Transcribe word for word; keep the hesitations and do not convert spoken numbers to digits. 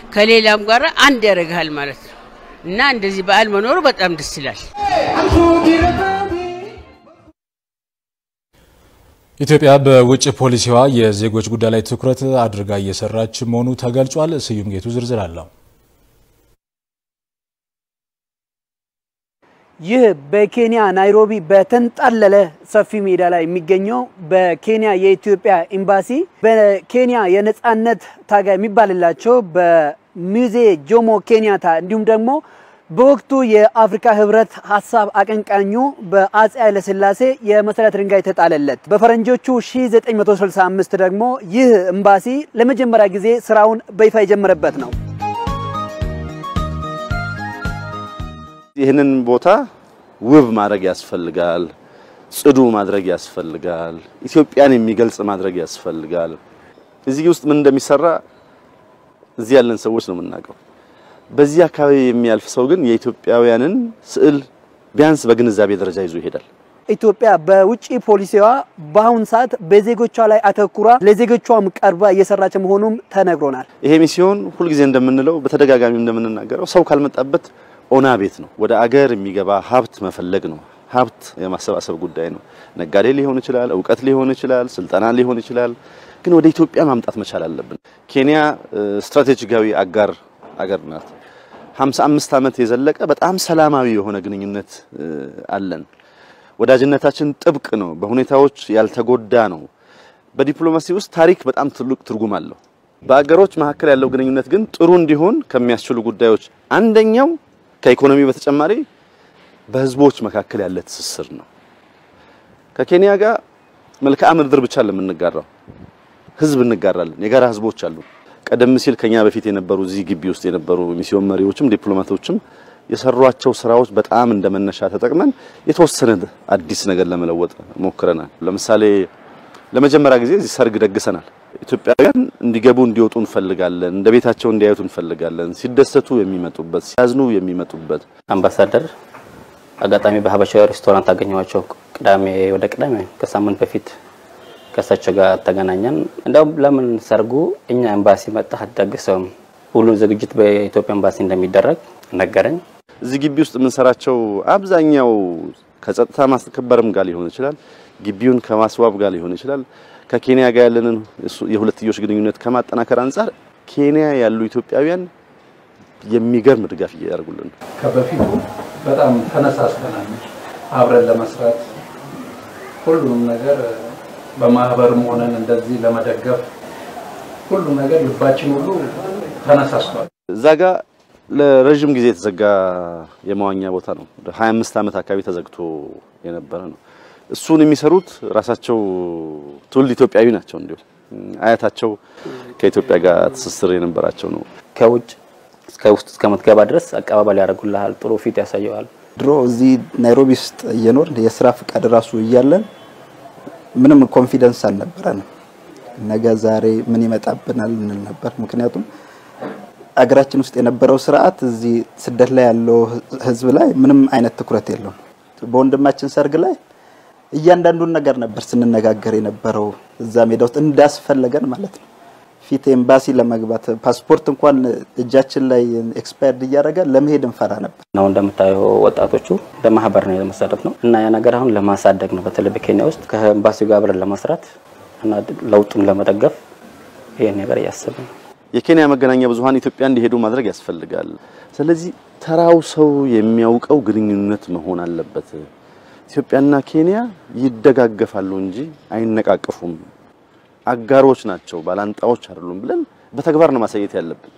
ከሌላም ጋር አንድ ያረጋል ማለት ነው እና እንደዚህ በዓል መኖሩ በጣም ደስ ይላል ኢትዮጵያ በውጭ ፖሊሲዋ የዜጎች ጉዳይ ላይ ትኩረት አድርጋ እየሰራች መሆኑ ተገልጿል ስዩም ጌቱ ዝርዝር አለው ይህ በኬንያ ናይሮቢ በተንጣለለ ሰፊ ሜዳ ላይ የሚገኘው በኬንያ የኢትዮጵያ ኤምባሲ በኬንያ የነጻነት ታጋይ የሚባልላቸው በሙዜ ጆሞ ኬንያታ እንዲሁም ደግሞ በወቅቱ የአፍሪካ ህብረት ሐሳብ አቀንቃኙ በአጼ ኃይለ ሥላሴ የመሰረት ድንጋይ ተጣለለት በፈረንጆቹ አስራ ዘጠኝ መቶ ስልሳ አምስት ደግሞ ይህ ኤምባሲ ለመጀመሪያ ጊዜ ስራውን በይፋ የጀመረበት ነው ይሄንን ቦታ ውብ ማድረግ ያስፈልጋል ጽዱ ማድረግ ያስፈልጋል ኢትዮጵያን የሚገልጽ ማድረግ ያስፈልጋል እዚህ ውስጥ ምን እንደሚሰራ እዚህ ያለን ሰዎች ነው የምናውቀው በዚህ አካባቢ የሚያልፍ ሰው ግን የኢትዮጵያውያንን ስዕል ቢያንስ በግንዛቤ ደረጃ ይዞ ይሄዳል ኢትዮጵያ በውጪ ፖሊሲዋ በአሁን ሰዓት በዜጎቿ ላይ አተኩራ ለዜጎቿም ቀርባ እየሰራች መሆኑም ተነግሮናል ይሄ ሚስዮን ሁሉ ጊዜ እንደምንለው በተደጋጋሚ እንደምንናገረው ሰው ካልመጣበት ኦና ቤት ነው ወደ አገር የሚገባ ሀብት መፈለግ ነው ሀብት የማሰባሰብ ጉዳይ ነው ነጋዴ ሊሆን ይችላል ዕውቀት ሊሆን ይችላል ስልጣና ሊሆን ይችላል ግን ወደ ኢትዮጵያ ማምጣት መቻል አለብን ኬንያ ስትራቴጂካዊ አጋር አገር ናት ሃምሳ አምስት ዓመት የዘለቀ በጣም ሰላማዊ የሆነ ግንኙነት አለን ወዳጅነታችን ጥብቅ ነው በሁኔታዎች ያልተጎዳ ነው በዲፕሎማሲ ውስጥ ታሪክ በጣም ትልቅ ትርጉም አለው በአገሮች መካከል ያለው ግንኙነት ግን ጥሩ እንዲሆን ከሚያስችሉ ጉዳዮች አንደኛው ከኢኮኖሚ በተጨማሪ በህዝቦች መካከል ያለ ትስስር ነው ከኬንያ ጋር መልክዓ ምድር ብቻ ለምንጋራው ህዝብ እንጋራለን የጋራ ህዝቦች አሉ ቀደም ሲል ከኛ በፊት የነበሩ እዚህ ግቢ ውስጥ የነበሩ ሚስዮን መሪዎችም ዲፕሎማቶችም የሰሯቸው ስራዎች በጣም እንደመነሻ ተጠቅመን የተወሰነ አዲስ ነገር ለመለወጥ ሞክረናል ለምሳሌ ለመጀመሪያ ጊዜ እዚህ ሰርግ ደግሰናል ኢትዮጵያውያን እንዲገቡ እንዲወጡ እንፈልጋለን እንደ ቤታቸው እንዲያዩት እንፈልጋለን ሲደሰቱ የሚመጡበት ሲያዝኑ የሚመጡበት አምባሳደር አጋጣሚ በሀበሻው ሬስቶራንት አገኘዋቸው ቅዳሜ ወደ ቅዳሜ ከሳምንት በፊት ከሳቸው ጋር ተገናኘን እንደው ለምን ሰርጉ እኛ ኤምባሲ መጣ አደግሰው ሁሉ ዝግጅት በኢትዮጵያ ኤምባሲ እንደሚደረግ ነገረኝ እዚህ ግቢ ውስጥ ምን ሰራቸው አብዛኛው ከጸጥታ ማስከበርም ጋር ሊሆን ይችላል ግቢውን ከማስዋብ ጋር ሊሆን ይችላል ከኬንያ ጋር ያለንን የሁለትዮሽ ግንኙነት ከማጠናከር አንፃር ኬንያ ያሉ ኢትዮጵያውያን የሚገርም ድጋፍ ያደርጉልን ከበፊቱ በጣም ተነሳስተናል አብረን ለመስራት ሁሉም ነገር በማህበርም ሆነን እንደዚህ ለመደገፍ ሁሉ ነገር ልባችን ሁሉ ተነሳስቷል ዛጋ ለረጅም ጊዜ ተዘጋ የማዋኛ ቦታ ነው ሃያ አምስት ዓመት አካባቢ ተዘግቶ የነበረ ነው እሱን የሚሰሩት ራሳቸው ትውልድ ኢትዮጵያዊ ናቸው እንዴ አያታቸው ከኢትዮጵያ ጋር ተሰስረ የነበራቸው ነው ከውጭ እስከ ውስጥ እስከ መትገባ ድረስ አቀባበል ያደርጉልሃል ጥሩ ፊት ያሳየዋል ድሮ እዚህ ናይሮቢ ውስጥ እየኖር የሥራ ፍቃድ ራሱ ይያለን ምንም ኮንፊደንስ አልነበረን ነገ ዛሬ ምን ይመጣብናል እንል ነበር ምክንያቱም አገራችን ውስጥ የነበረው ስርዓት እዚህ ስደት ላይ ያለው ህዝብ ላይ ምንም አይነት ትኩረት የለውም በወንድማችን ሰርግ ላይ እያንዳንዱን ነገር ነበር ስንነጋገር የነበረው እዛ ሜዳ ውስጥ እንዳስፈልገን ማለት ነው ፊት ኤምባሲ ለመግባት ፓስፖርት እንኳን እጃችን ላይ ኤክስፓየርድ እያደረገ ለመሄድ እንፈራ ነበር ነው እንደምታየው ወጣቶቹ ለማህበር ነው ለማሳደግ ነው እና ያ ነገር አሁን ለማሳደግ ነው በተለይ በኬንያ ውስጥ ከኤምባሲው ጋር አብረን ለመስራት እና ለውጡን ለመደገፍ ይሄ ነገር ያሰብን የኬንያ መገናኛ ብዙሃን ኢትዮጵያ እንዲሄዱ ማድረግ ያስፈልጋል ስለዚህ ተራው ሰው የሚያውቀው ግንኙነት መሆን አለበት ኢትዮጵያና ኬንያ ይደጋገፋሉ እንጂ አይነቃቀፉም አጋሮች ናቸው ባላንጣዎች አይደሉም ብለን በተግባር ነው ማሳየት ያለብን